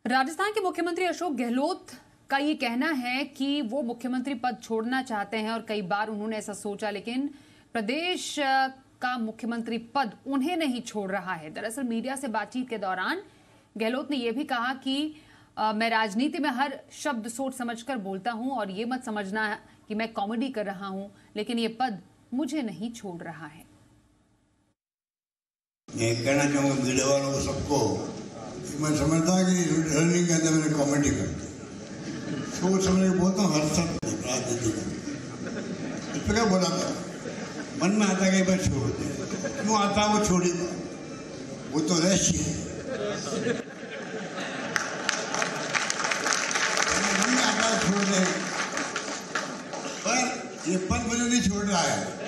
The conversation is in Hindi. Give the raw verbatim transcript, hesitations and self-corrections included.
राजस्थान के मुख्यमंत्री अशोक गहलोत का ये कहना है कि वो मुख्यमंत्री पद छोड़ना चाहते हैं और कई बार उन्होंने ऐसा सोचा, लेकिन प्रदेश का मुख्यमंत्री पद उन्हें नहीं छोड़ रहा है। दरअसल मीडिया से बातचीत के दौरान गहलोत ने यह भी कहा कि आ, मैं राजनीति में हर शब्द सोच समझकर बोलता हूं और ये मत समझना कि मैं कॉमेडी कर रहा हूं, लेकिन ये पद मुझे नहीं छोड़ रहा है। मैं कहना चाहूंगा मीडिया वालों को सबको, मैं समझता कि रनिंग के अंदर मैंने कॉमेडी कर दी, सोच समझ के बोलता हूँ हर शब्द राजनीति में। इस पर बोला था, मन में आता कि मैं छोड़ दे, क्यों आता वो छोड़ेगा, वो तो रहस्य है। मन में आता छोड़ दे, पर ये पद मुझे नहीं छोड़ रहा है।